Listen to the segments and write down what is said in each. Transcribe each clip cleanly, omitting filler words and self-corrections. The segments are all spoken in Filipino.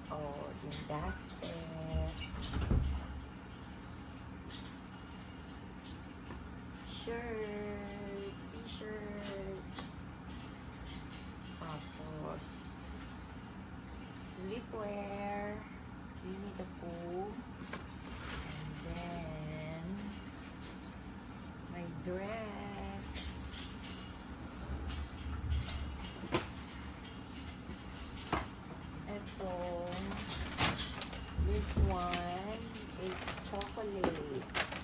Oh, that's it. Shirt, t-shirt. Tapos, sleepwear. Winnie the Pooh. And then, my dress. Ito, this one is chocolate.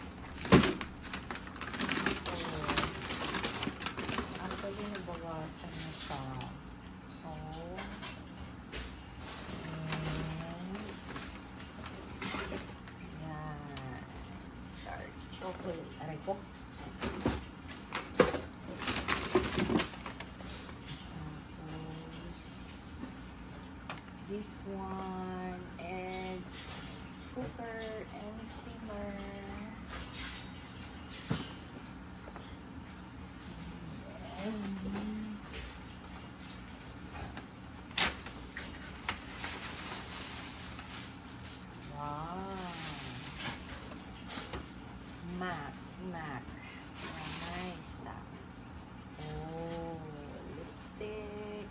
Actually, nabawasan na siya. So, yan. Dark chocolate. Aray ko. This one, and cooker and steamer. Wow. MAC. Nice stuff. Oh, lipstick.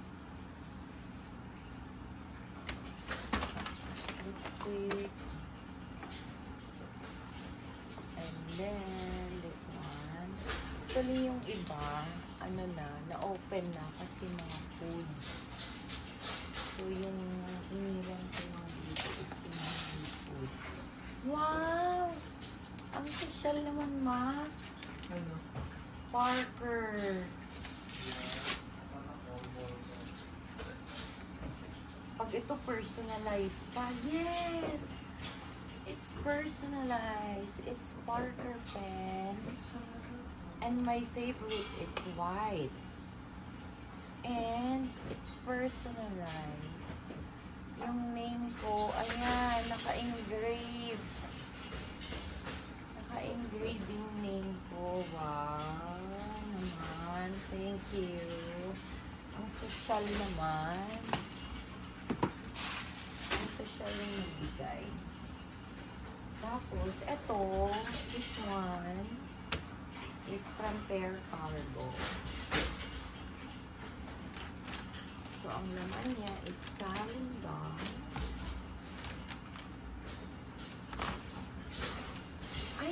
And then this one. Actually yung iba, ano na-open na kasi mga food. So yung iniwan ko mga dito is yung mga food. Wow! Ang social naman, ma. Ano? Parker. Pag ito personalized pa, yes! It's personalized. It's Parker pen. And my favorite is white. And it's personalized. Yung name ko, ayan, naka-engrave. Naka-engrave yung name ko. Wow! Naman. Thank you. Ang social naman. Social yung nagbigay. Tapos, ito, this one is from Pear Cargo. So, ang laman niya is calendar. Ay!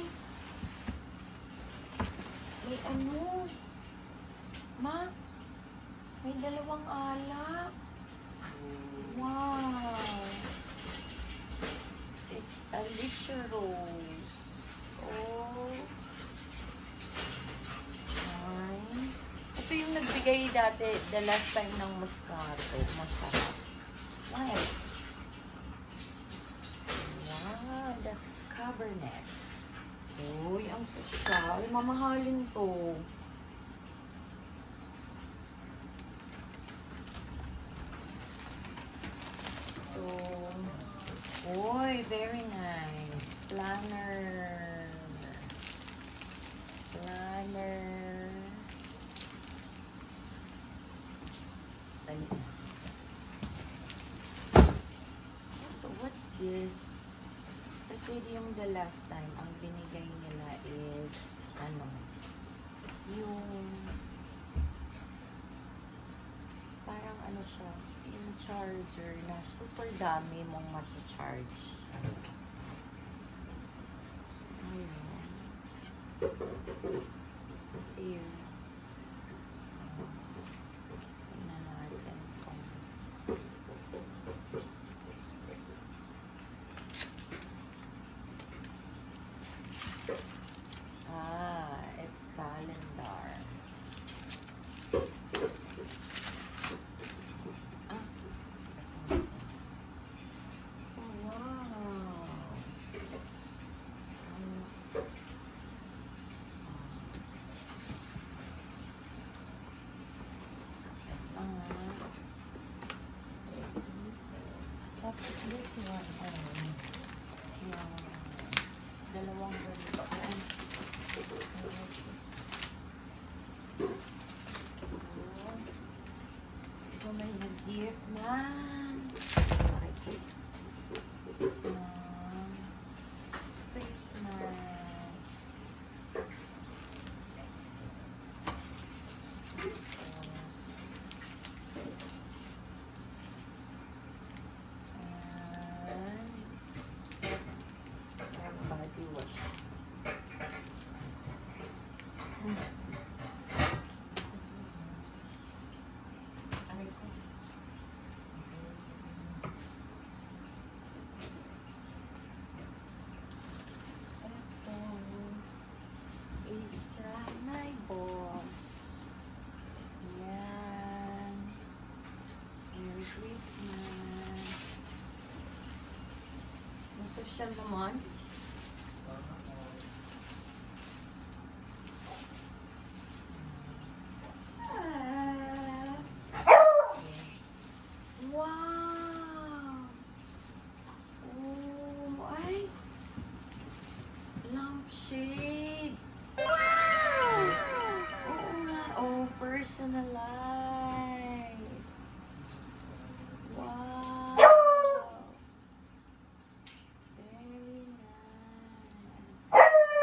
May ano? Ma? May dalawang alak. Wow! It's Alicia Rose. Oh. Nice. Ito yung nagbigay dati, the last time ng Moscato. Masarap. Wow. Wow, the Cabernet. Uy, ang social. Mamahalin to. Uy, very nice. Planner. Dali na. Ito, what's this? Kasi yung the last time, ang binigay nila is, ano, yung, parang ano siya, yung charger na super dami mong mati-charge. Ayun. Kasi yun. Tingnan natin kung it's calendar. Tapos this one, yung dalawang ganito. So may nag-gift na. Okay. social naman. Wow! Oh, ay! Lampshade! Wow! Oo nga. Oh, personalized. Wow! Very nice.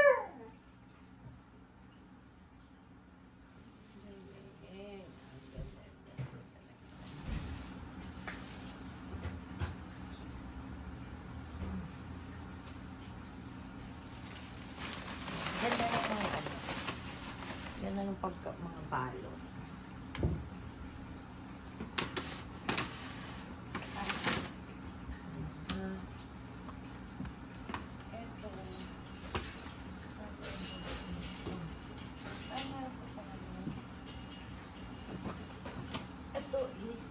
Ganda na yung ano. Yan na yung pagka mga balot. Ito is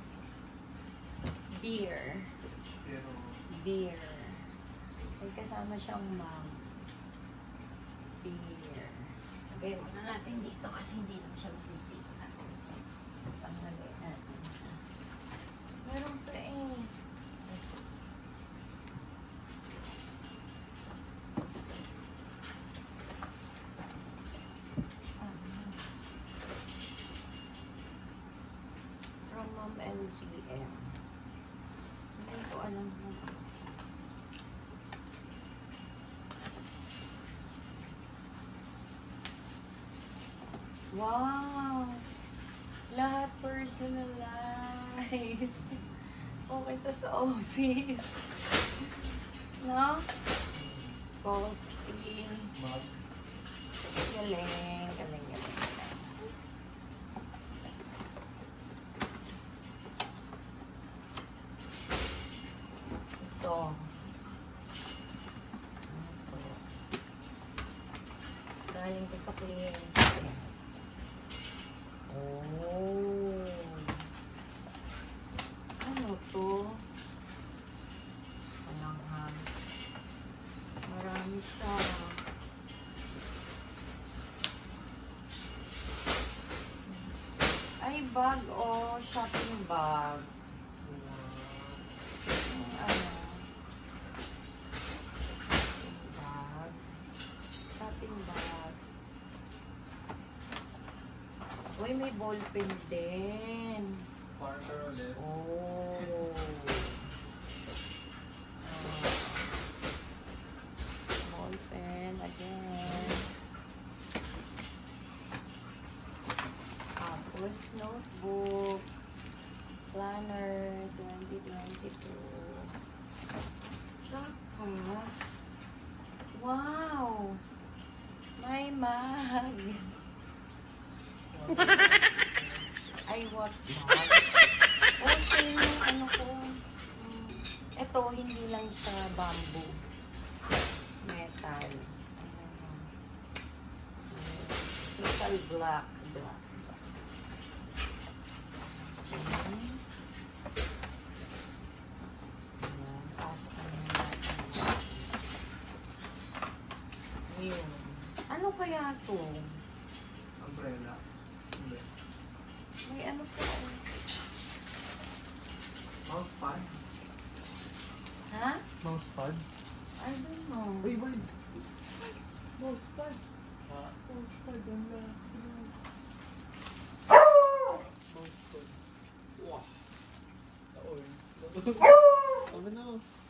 beer. Beer. May kasama siyang mug. Beer. Okay, muna natin dito kasi hindi lang siya masisita. Panghalin natin. Meron pa eh. From Mom LGM. Hindi ko alam mo. Wow! Lahat personalized. Okay to sa office. No? Coffee. Galing. Galing. Ito. Galing ko sa kliyente. Oh. Ano to? Alangan. Marami siya. Ay, bag o shopping bag. Ano? Shopping bag. Uy, may ballpen din. Parker ulit. Oh. Ballpen again. Tapos notebook. Planner 2022. Tsaka. Wow! May mag. Ay, what not? Okay, ano ko. Ito, hindi lang sa bamboo. Metal. Metal black. Ayun. Ano kaya to? Umbrella. Hindi. May ano po? Mousepad. Ha? Mousepad. I don't know. Uy, boy. Mousepad. Ah. Mousepad. Ang laki. Mousepad. Wow. Naoy. Ano na?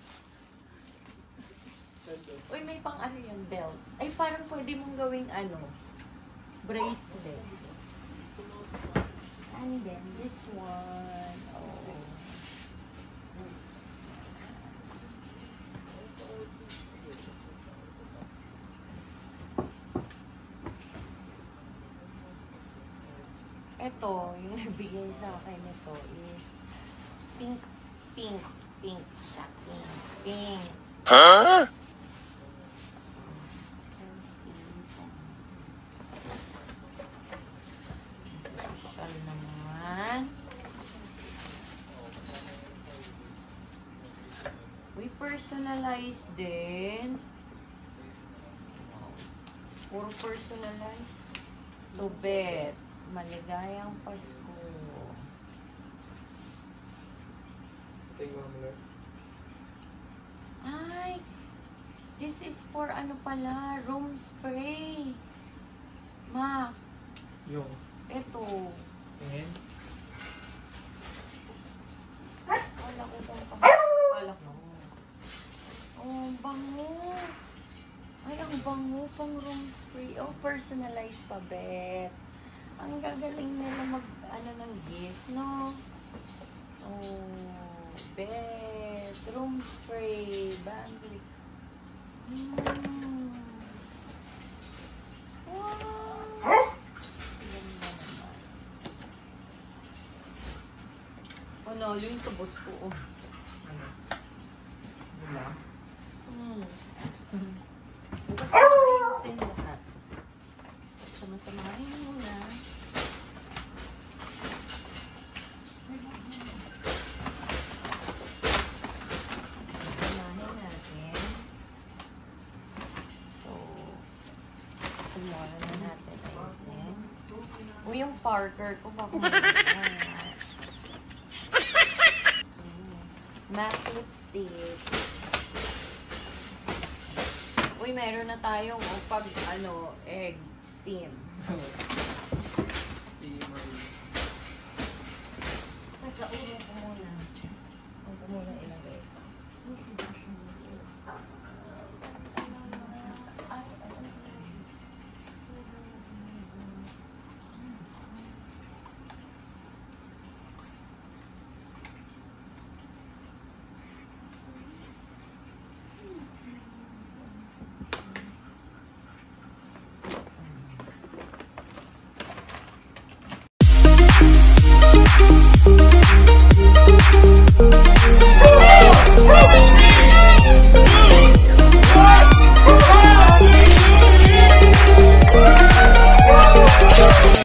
Uy, may pang ano yan, belt. Ay, parang pwede mong gawing ano, bracelet. And then this one, oh. Ito, yung nabigay sa akin ito is pink siya. Pink. Huh? Social naman. Uy, personalized din. Puro personalized. To bet. Maligayang Pasko. Tingnan mo lang. Ay! This is for ano pala? Room spray. Ma, Yung. eto. Tingin. Wala ko kung kapalak mo. Oh, bango. Ay, ang bango pang room spray. Oh, personalized pa, bet. Ang gagaling nila mag, ano ng gift, no? Oh, bet. Room spray. Bandit. Wow. Ganda naman. Panalo yung tubos ko, oh. Ano? Wala. Bukas ko ayusin lahat. Sama-samahin muna. Samahin natin. So, tomorrow na natin ayusin. O yung Parker ko, baka matte lipstick. Uy, meron na tayong pag, egg steam. Teka, ulo ko muna. Ulo ko muna